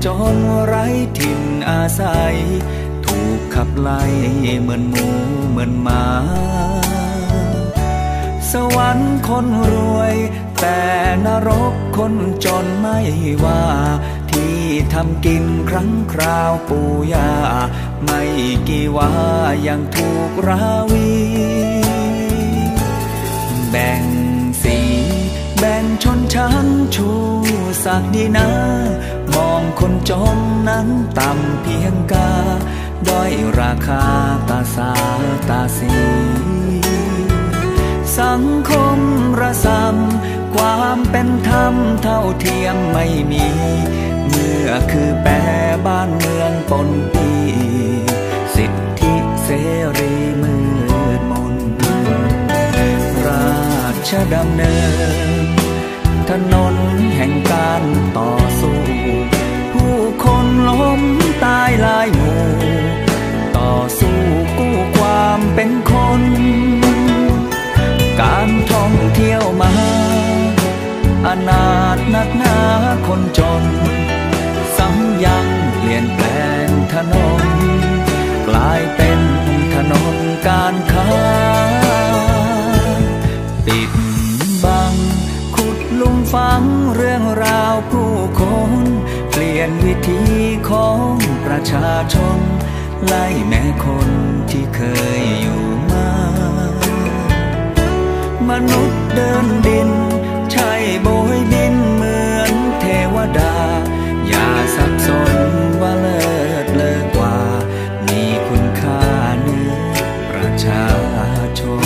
จนไร้ถิ่นอาศัยถูกขับไล่เหมือนหมูเหมือนหมาสวรรค์คนรวยแต่นรกคนจนไม่ว่าที่ทำกินครั้งคราวปู่ย่าไม่กี่ว่ายังถูกราวีแบ่งสีแบ่งชนชั้นชูศักดินามองคนจนนั้นต่ำเพียงกาด้อยราคาตาสาตาสีสังคมระสำความเป็นธรรมเท่าเทียมไม่มีเมื่อคือแปรบ้านเมืองปนปีสิทธิเสรีมืดมนราชดำเนินถนนแห่งการต่อสู้ผู้คนล้มตายหลายหมู่ต่อสู้กู้ความเป็นคนการท่องเที่ยวมาอนาถนักหนาคนจนซ้ำยังเปลี่ยนแปลงถนนกลายเป็นถนนการค้าปิดบังขุดลุมฝังเรื่องราวผู้คนเปลี่ยนวิถีของประชาชนไล่แม้คนที่เคยอยู่มามนุษย์เดินดินใช่โบยบินเหมือนเทวดาอย่าสับสนว่าเลิศเลอกว่ามีคุณค่าเหนือประชาชน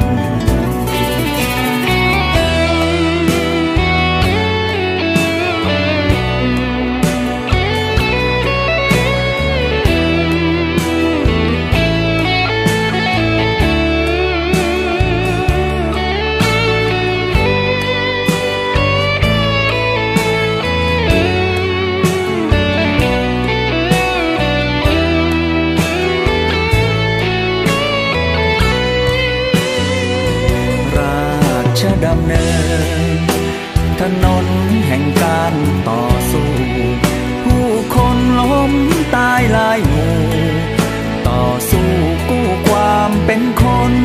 ดำเนินถนนแห่งการต่อสู้ผู้คนล้มตายหลายหมู่ต่อสู้กู้ความเป็นคน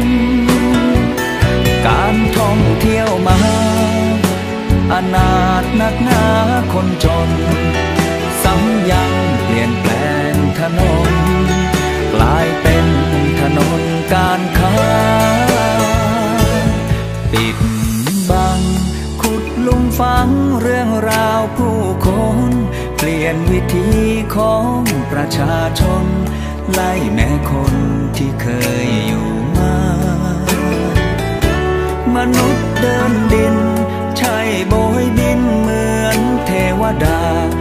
การท่องเที่ยวมาอนาถนักหนาคนจนซ้ำยังเปลี่ยนแปลงถนนกลายเป็นถนนการค้าปิดบังขุดลุมฝังเรื่องราวผู้คนเปลี่ยนวิถีของประชาชนไล่แม้คนที่เคยอยู่มามนุษย์เดินดินใช่โบยบินเหมือนเทวดา